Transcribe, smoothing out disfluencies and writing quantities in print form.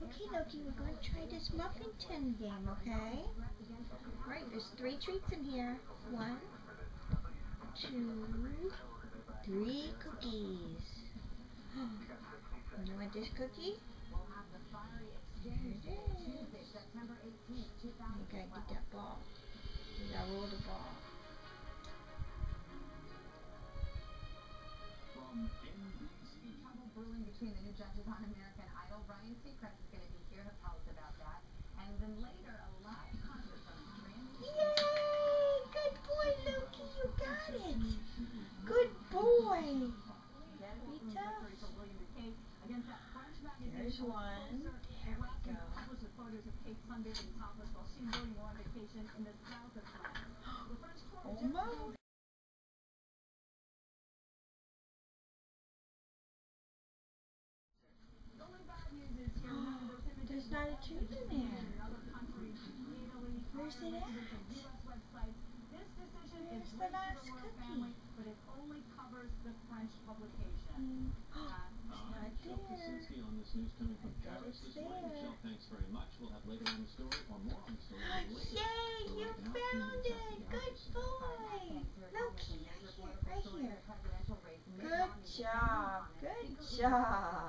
Okay, Loki, we're going to try this Muffin Tin Game, okay? Right, there's 3 treats in here. 1, 2, 3 cookies. You want this cookie? There it is. You gotta get that ball. You gotta roll the ball. From NBC. Trouble brewing between the new judges on American Idol. Chinese Crested is going to be here to tell us about that. And then later, a live concert from Yay! Good boy, Loki. You got it. Good boy. Be tough. There's one. There we go. Almost. There's not a treat in there. Where's it at? Where's the last cookie? But it only covers the French publication. It's not there. On this news coming from Paris this morning. Michelle, thanks very much. We'll have later on the story or more on the story later. Yay! You found it! Good boy! Loki, right here. Good job. Good job.